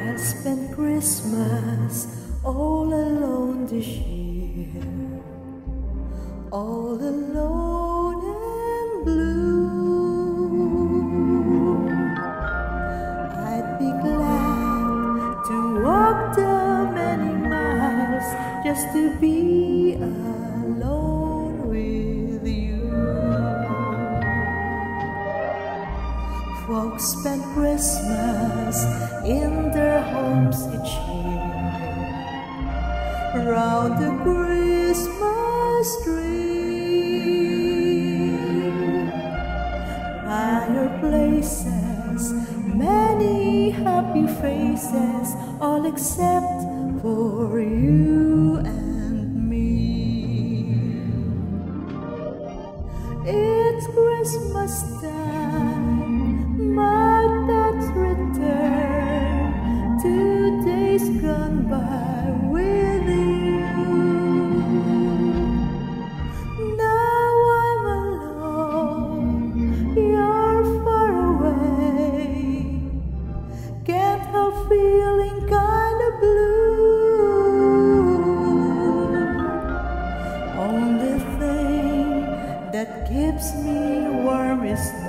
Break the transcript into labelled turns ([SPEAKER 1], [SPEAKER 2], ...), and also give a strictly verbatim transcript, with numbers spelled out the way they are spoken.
[SPEAKER 1] Spent Christmas all alone this year, all alone and blue. I'd be glad to walk the many miles just to be alone with you. Folks spend Christmas in their homes each year, round the Christmas tree. Fireplaces, many happy faces, all except for you and me. It's Christmas time, my thoughts return to days gone by with you. Now I'm alone, you're far away, can't help feeling kinda blue. Only thing that keeps me warm is